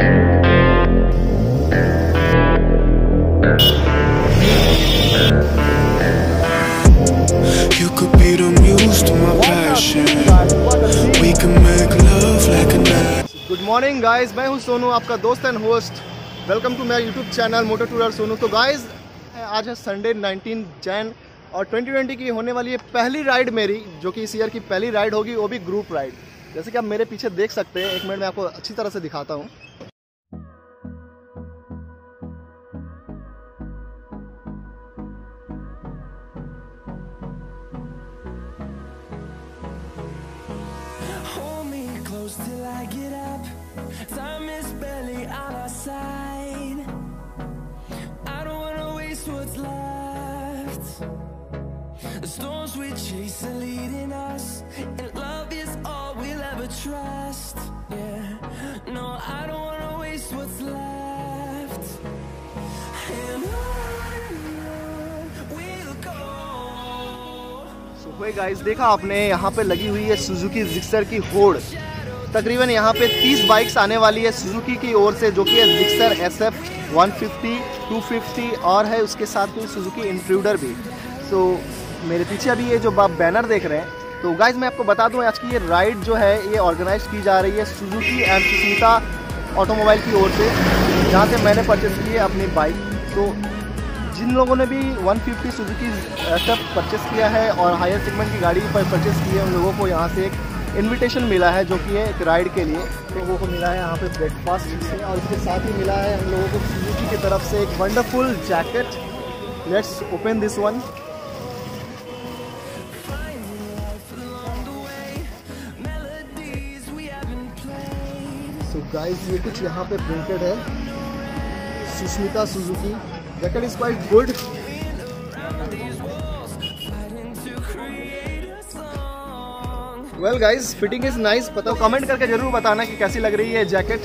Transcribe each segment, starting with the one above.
You could be the muse to my passion. We can make love like a night. Good morning guys, मैं हूं सोनू, आपका दोस्त and host. Welcome to my YouTube channel motor tourer Sonu. तो guys आज है Sunday 19 Jain और 2020 की होने वाली है पहली राइड मेरी, जो कि इस ईयर की पहली राइड होगी, वो भी ग्रुप राइड। जैसे कि आप मेरे पीछे देख सकते हैं, एक मिनट में आपको अच्छी तरह से दिखाता हूँ। Till I get up, time is barely on our side. I don't wanna waste what's left. The storms we chase are leading us, and love is all we'll ever trust. Yeah, no, I don't wanna waste what's left. And on we'll go. So hey guys, देखा आपने यहाँ पे लगी हुई है Suzuki Gixxer की होड़। तकरीबन यहाँ पे 30 बाइक्स आने वाली है सुजुकी की ओर से, जो कि है जिक्सर SF 150, 250 और है उसके साथ में सुजुकी इंट्रूडर भी। सो मेरे पीछे अभी ये जो आप बैनर देख रहे हैं, तो गाइज मैं आपको बता दूं आज की ये राइड जो है ये ऑर्गेनाइज की जा रही है सुजुकी एंड सुस्मिता ऑटोमोबाइल की ओर से, जहाँ से मैंने परचेस की है अपनी बाइक। तो जिन लोगों ने भी 150 सुजुकी SF परचेस किया है और हायर सेगमेंट की गाड़ी पर परचेस की है, उन लोगों को यहाँ से एक इनविटेशन मिला है, जो कि है एक राइड के लिए। लोगों को मिला है यहाँ पे ब्रेकफास्ट से, और इसके साथ ही मिला है हम लोगों को सुजुकी की तरफ से एक wonderful jacket. Let's open this one. So guys ये कुछ यहाँ पे प्रिंटेड है, Susmita Suzuki. Jacket is quite good. Well guys, fitting is nice. पता कमेंट करके जरूर बताना कि कैसी लग रही है जैकेट।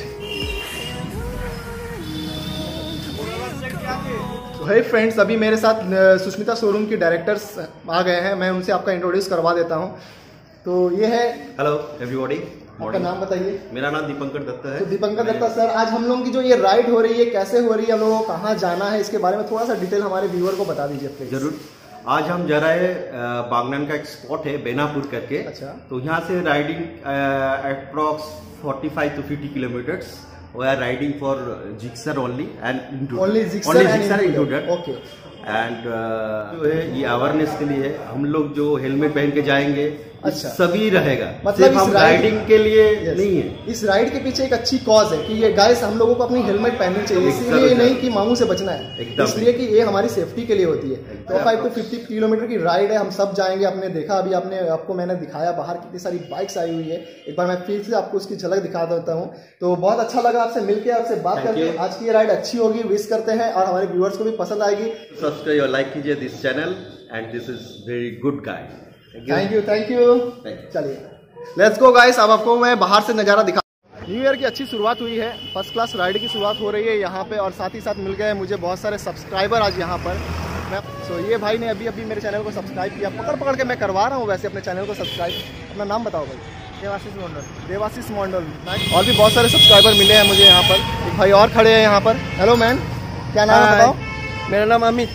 तो हे फ्रेंड्स, अभी मेरे साथ सुस्मिता शोरूम की डायरेक्टर्स आ गए हैं, मैं उनसे आपका इंट्रोड्यूस करवा देता हूं। तो ये है, हेलो एवरीबॉडी, आपका नाम बताइए। मेरा नाम दीपंकर दत्ता है। तो दीपंकर दत्ता सर, आज हम लोगों की जो ये राइड हो रही है, कैसे हो रही है, हम लोगों को कहाँ जाना है, इसके बारे में थोड़ा सा डिटेल हमारे व्यूअर को बता दीजिए प्लीज। जरूर। आज हम जा रहे हैं बागनान का एक स्पॉट है बेनापुर करके। अच्छा। तो यहाँ से riding approx 45 to 50 kilometres. We are riding for Gixxer only and only Gixxer included. Okay. And जो है ये अवेयरनेस के लिए है, हम लोग जो हेलमेट पहन के जाएंगे। अच्छा। सभी रहेगा, मतलब हम राइडिंग के लिए नहीं है। इस राइड के पीछे एक अच्छी कॉज है कि ये गाइस हम लोगों को अपनी हेलमेट पहननी चाहिए, इसलिए नहीं कि मामू से बचना है, इसलिए कि ये हमारी सेफ्टी के लिए होती है। तो 5 to 50 किलोमीटर की राइड है, हम सब जाएंगे। आपने देखा अभी, आपको मैंने दिखाया बाहर कितनी सारी बाइक्स आई हुई है। एक बार मैं फिर से आपको उसकी झलक दिखा देता हूँ। तो बहुत अच्छा लगा आपसे मिलकर, आपसे बात करके। आज की ये राइड अच्छी होगी, विश करते हैं, और हमारे व्यूअर्स को भी पसंद आएगी। सब्सक्राइब और लाइक कीजिए this channel, and this is very good guy. Thank you. चलिए लेट्स गो गाइस। अब आपको मैं बाहर से नज़ारा दिखा। न्यू ईयर की अच्छी शुरुआत हुई है, फर्स्ट क्लास राइड की शुरुआत हो रही है यहाँ पे, और साथ ही साथ मिल गए मुझे बहुत सारे सब्सक्राइबर आज यहाँ पर। ये भाई ने अभी मेरे चैनल को सब्सक्राइब किया, पकड़ के मैं करवा रहा हूँ वैसे अपने चैनल को सब्सक्राइब। अपना नाम बताओ भाई। देवाशीष मंडल। और भी बहुत सारे सब्सक्राइबर मिले हैं मुझे यहाँ पर। एक भाई और खड़े हैं यहाँ पर। हेलो मैन, क्या नाम है बताओ। मेरा नाम अमित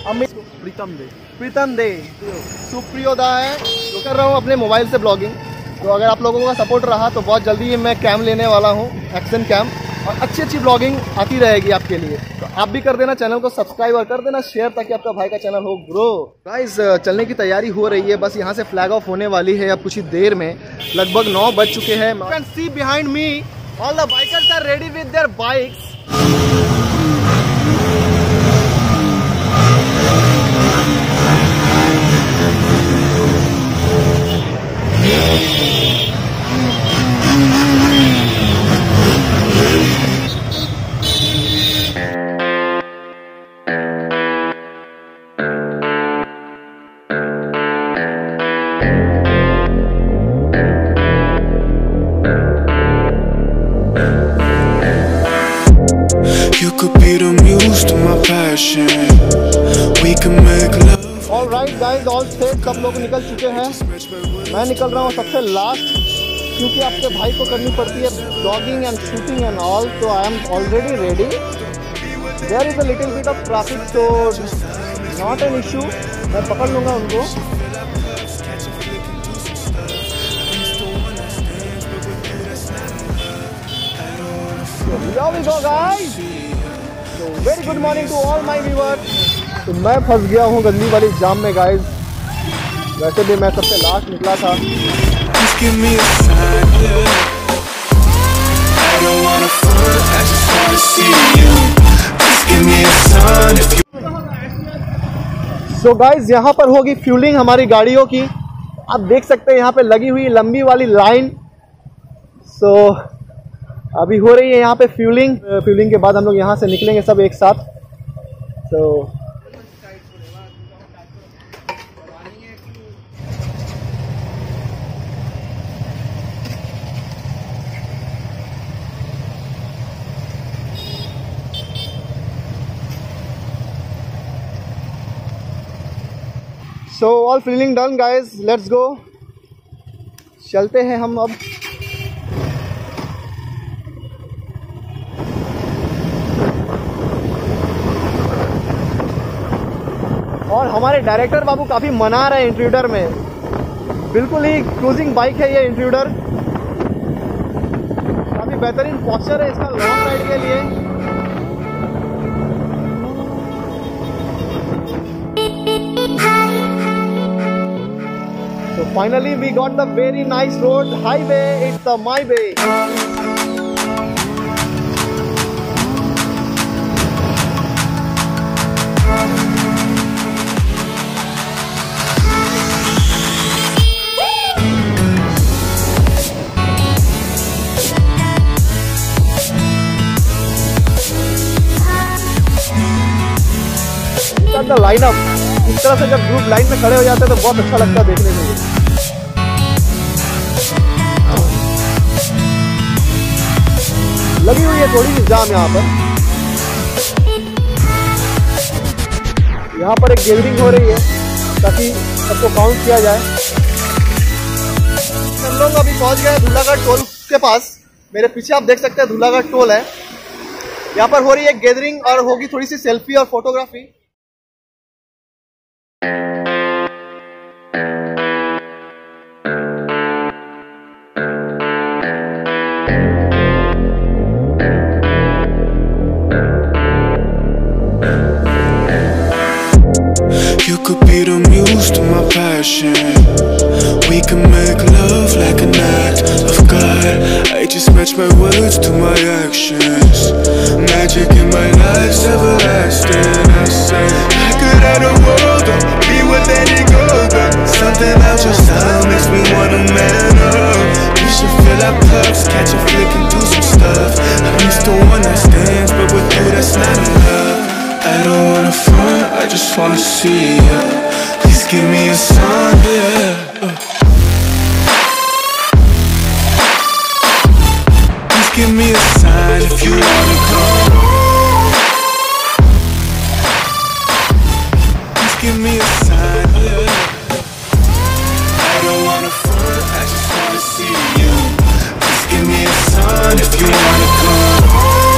प्रीतम दे सुप्रियोदा है, जो कर रहा हूँ अपने मोबाइल से ब्लॉगिंग। तो अगर आप लोगों का सपोर्ट रहा तो बहुत जल्दी ही मैं कैम लेने वाला हूँ, एक्शन कैम, और अच्छी ब्लॉगिंग आती रहेगी आपके लिए। तो आप भी कर देना चैनल को सब्सक्राइब और कर देना शेयर, ताकि आपका भाई का चैनल हो ग्रो। गाइस चलने की तैयारी हो रही है, बस यहाँ से फ्लैग ऑफ होने वाली है अब कुछ ही देर में। लगभग 9 बज चुके हैं। You can see behind me all the bikers are ready with their bikes. You could be the muse to my passion. We can make love. All right guys, all set, सब लोग निकल चुके हैं। मैं निकल रहा हूँ सबसे लास्ट। क्योंकि आपके भाई को करनी पड़ती है blogging and shooting and all, तो I am already ready. There is a little bit of traffic, तो नॉट एन इशू, मैं पकड़ लूँगा उनको। Here we go guys. So very good morning to all my viewers. तो मैं फंस गया हूँ गंदी वाली जाम में गाइज। वैसे भी मैं सबसे लास्ट निकला था। So guys, यहाँ पर होगी फ्यूलिंग हमारी गाड़ियों की। आप देख सकते हैं यहाँ पे लगी हुई लंबी वाली लाइन। So अभी हो रही है यहाँ पे फ्यूलिंग। फ्यूलिंग के बाद हम लोग यहाँ से निकलेंगे सब एक साथ। So all filling done guys, let's go। चलते हैं हम अब। और हमारे डायरेक्टर बाबू काफ़ी मना रहे हैं इंट्रूडर में। बिल्कुल ही क्रूजिंग बाइक है ये इंट्रूडर। काफ़ी बेहतरीन पॉस्चर है इसका लॉन्ग राइड के लिए। So finally we got the very nice road highway. It's the my way. The lineup, इस तरह से जब ग्रुप लाइन में खड़े हो जाते हैं तो बहुत अच्छा लगता है देखने में। लगी हुई है थोड़ी सी जाम यहाँ पर। यहाँ पर एक गैदरिंग हो रही है ताकि सबको काउंट किया जाए। हम लोग अभी पहुँच गए धूलागढ़ टोल के पास। मेरे पीछे आप देख सकते हैं धूलागढ़ टोल है। यहाँ पर हो रही है गैदरिंग और होगी थोड़ी सी सेल्फी और photography. You could be the muse to my passion. We can make love like an act of God. I just match my words to my actions. Magic in my life's everlasting. I say I could have the world, be with any girl, but something about your style makes me wanna man up. We should fill our cups, catch a flick and do some stuff. I used to one night stands, but with you that's not enough. I don't wanna front, I just wanna see ya. Please give me a sign, yeah. Please give me a sign if you wanna come. Please give me a sign, yeah. I don't wanna front, I just wanna see you. Please give me a sign if you wanna come.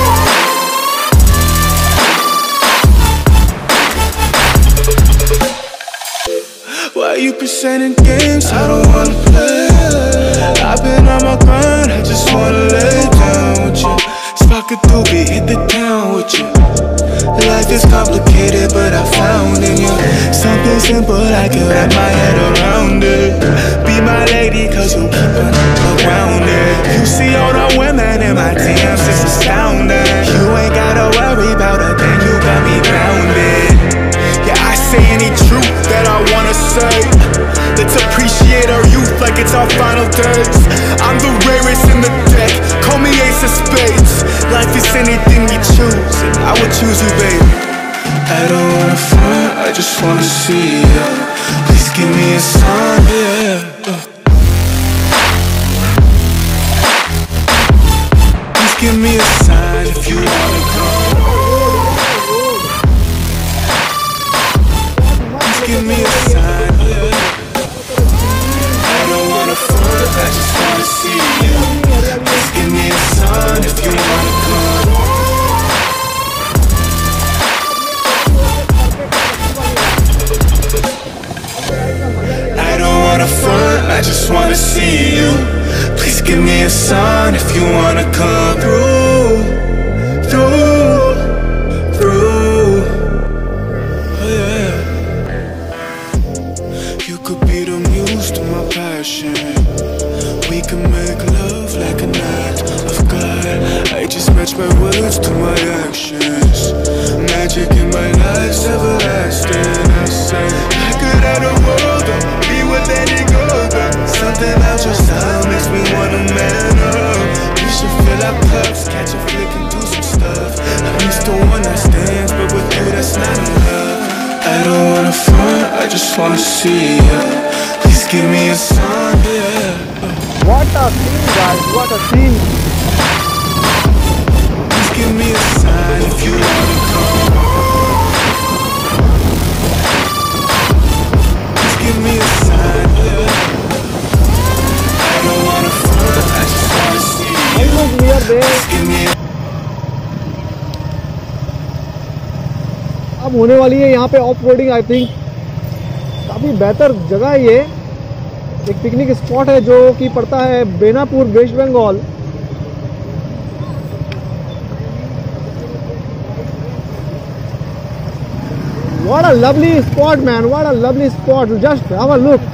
Why you presenting games I don't wanna play? I've been on my grind, I just wanna lay down with you. Spark a doobie, hit the town with you. Life is complicated, but I found in you something simple, I can wrap my head around it. Be my lady, cause you keep on around it. You see all the women in my DMs, it's astounding. You ain't gotta worry about a thing, you got me grounded. Yeah, I say any truth that I wanna say. Let's appreciate our youth like it's our final days. I'm the rarest in the deck, call me ace of spades. Life is anything you choose, and I would choose you, baby. I don't wanna front, I just wanna see ya. Please give me a sign, yeah. Please give me a sign if you wanna come. Give me a sign, yeah. I don't wanna front, I just wanna see. see you. Please give me a sign if you wanna come. I don't wanna front, I just wanna see you. Please give me a sign if you wanna come through. Oh yeah. You could be the muse to my passion. We can make love like an act of God. I just match my words to my actions. Magic in my life's everlasting. I say I could have the world, but we would let it go. But something about your style makes me wanna man up. We should fill our cups, catch a flick and do some stuff. I'm used to one night stands, but with you that's not enough. I don't wanna front, I just wanna see ya. Please give me a sign, yeah. What a scene, guys! What a scene! Please give me a sign if you wanna come. Please give me a sign, yeah. I don't wanna front, I just wanna see ya. Almost we are there. Please give me a अब होने वाली है यहाँ पे off roading. I think काफ़ी बेहतर जगह है ये। एक पिकनिक स्पॉट है जो कि पड़ता है Benapur, West Bengal. What a lovely spot, man! What a lovely spot! Just have a look.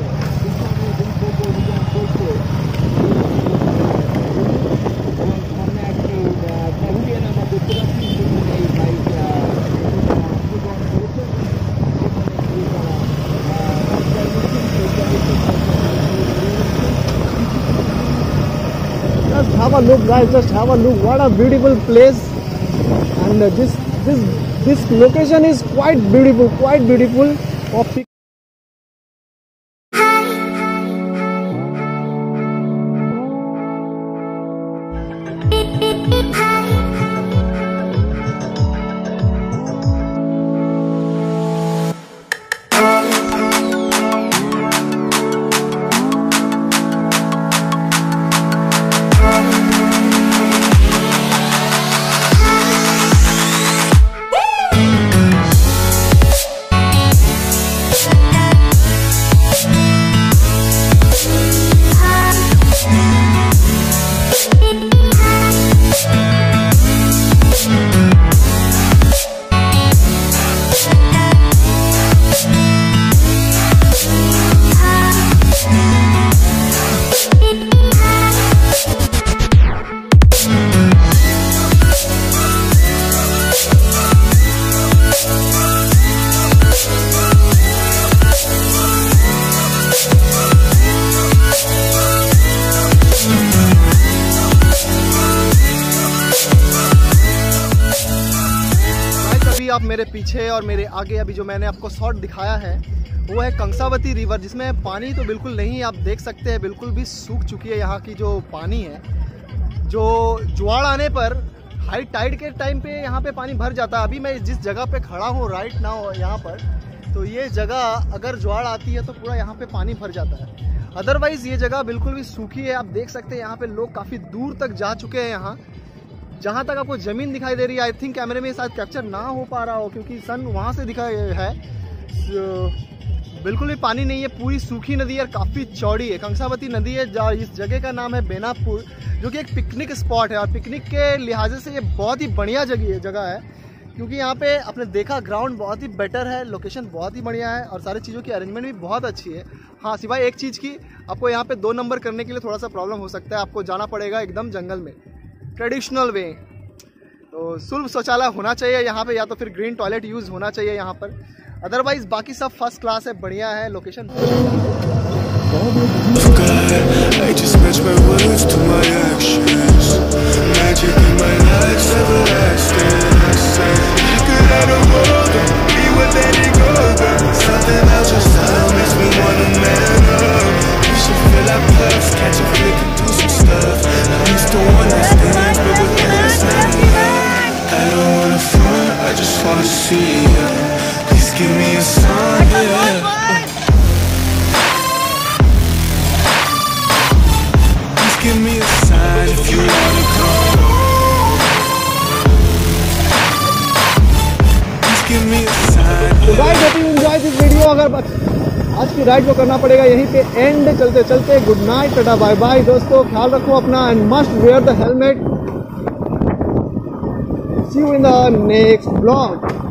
Just have a look, guys. Just have a look. What a beautiful place! And this location is quite beautiful. Quite beautiful. आप मेरे पीछे और मेरे आगे अभी जो मैंने आपको शॉट दिखाया है वो है कंसावती रिवर, जिसमें पानी तो बिल्कुल नहीं, आप देख सकते हैं बिल्कुल भी सूख चुकी है यहाँ की जो पानी है। जो ज्वार आने पर हाई टाइड के टाइम पे यहाँ पे पानी भर जाता है। अभी मैं जिस जगह पे खड़ा हूँ राइट नाउ यहाँ पर, तो ये जगह अगर ज्वार आती है तो पूरा यहाँ पे पानी भर जाता है। अदरवाइज़ ये जगह बिल्कुल भी सूखी है। आप देख सकते हैं यहाँ पे लोग काफ़ी दूर तक जा चुके हैं। यहाँ जहाँ तक आपको ज़मीन दिखाई दे रही है, आई थिंक कैमरे में शायद कैप्चर ना हो पा रहा हो क्योंकि सन वहाँ से दिखा है। बिल्कुल भी पानी नहीं है, पूरी सूखी नदी है, काफ़ी चौड़ी है। कंसावती नदी है। इस जगह का नाम है बेनापुर, जो कि एक पिकनिक स्पॉट है और पिकनिक के लिहाजे से ये बहुत ही बढ़िया जगह है क्योंकि यहाँ पे आपने देखा ग्राउंड बहुत ही बेटर है, लोकेशन बहुत ही बढ़िया है और सारी चीज़ों की अरेंजमेंट भी बहुत अच्छी है। हाँ, सिवाय एक चीज़ की, आपको यहाँ पे 2 नंबर करने के लिए थोड़ा सा प्रॉब्लम हो सकता है। आपको जाना पड़ेगा एकदम जंगल में, ट्रेडिशनल वे। तो सुलभ शौचालय होना चाहिए यहाँ पे, या तो फिर ग्रीन टॉयलेट यूज़ होना चाहिए यहाँ पर। अदरवाइज बाकी सब फर्स्ट क्लास है, बढ़िया है location. Give me a sign, yeah. give me a sign. तो guys hope you enjoy this video. अगर आज की राइड को करना पड़ेगा यहीं पे एंड। चलते चलते good night, tata bye bye दोस्तों, ख्याल रखो अपना and must wear the helmet. See you in the next blog.